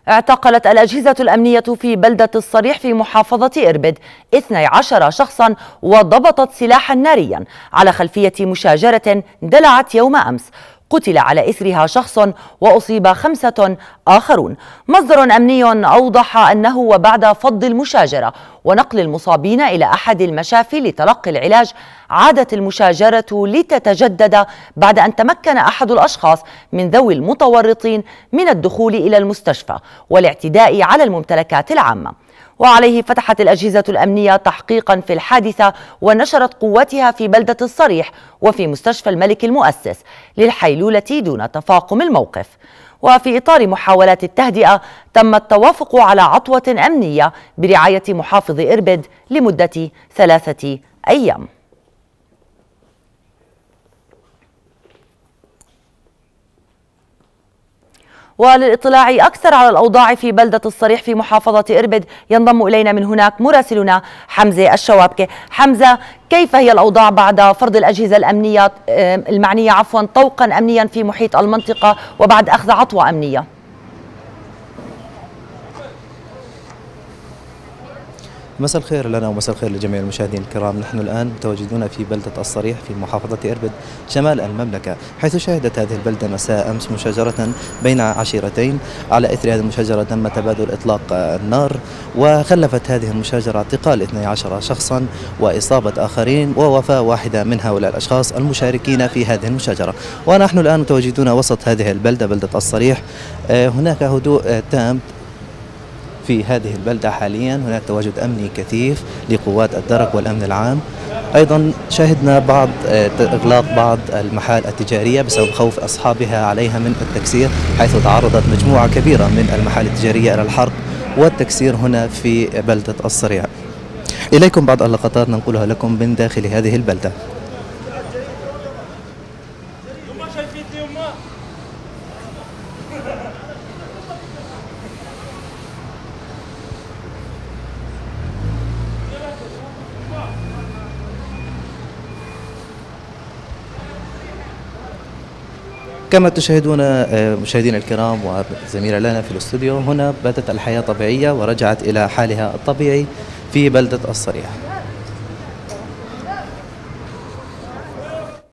اعتقلت الأجهزة الأمنية في بلدة الصريح في محافظة إربد 12 شخصا وضبطت سلاحا ناريا على خلفية مشاجرة اندلعت يوم أمس. قتل على إثرها شخص وأصيب 5 آخرون. مصدر أمني أوضح أنه وبعد فض المشاجرة ونقل المصابين إلى أحد المشافي لتلقي العلاج عادت المشاجرة لتتجدد بعد أن تمكن أحد الأشخاص من ذوي المتورطين من الدخول إلى المستشفى والاعتداء على الممتلكات العامة. وعليه فتحت الأجهزة الأمنية تحقيقا في الحادثة ونشرت قوتها في بلدة الصريح وفي مستشفى الملك المؤسس للحيلولة دون تفاقم الموقف. وفي إطار محاولات التهدئة تم التوافق على عطوة أمنية برعاية محافظ إربد لمدة 3 أيام. وللاطلاع أكثر على الأوضاع في بلدة الصريح في محافظة إربد ينضم إلينا من هناك مراسلنا حمزة الشوابكة. حمزة، كيف هي الأوضاع بعد فرض الأجهزة الأمنية المعنية طوقا أمنيا في محيط المنطقة وبعد أخذ عطوة أمنية؟ مساء الخير لنا ومساء الخير لجميع المشاهدين الكرام. نحن الآن متواجدون في بلدة الصريح في محافظة إربد شمال المملكة، حيث شهدت هذه البلدة مساء أمس مشاجرة بين عشيرتين. على إثر هذه المشاجرة تم تبادل إطلاق النار، وخلفت هذه المشاجرة اعتقال 12 شخصا وإصابة آخرين ووفاة واحدة من هؤلاء الأشخاص المشاركين في هذه المشاجرة. ونحن الآن متواجدون وسط هذه البلدة، بلدة الصريح. هناك هدوء تام في هذه البلدة حاليا، هناك تواجد أمني كثيف لقوات الدرك والأمن العام. أيضا شاهدنا إغلاق بعض المحال التجارية بسبب خوف أصحابها عليها من التكسير، حيث تعرضت مجموعة كبيرة من المحال التجارية إلى الحرق والتكسير هنا في بلدة الصريح. إليكم بعض اللقطات ننقلها لكم من داخل هذه البلدة. كما تشاهدون مشاهدينا الكرام وزميلنا لنا في الاستوديو، هنا بدت الحياة طبيعية ورجعت إلى حالها الطبيعي في بلدة الصريح.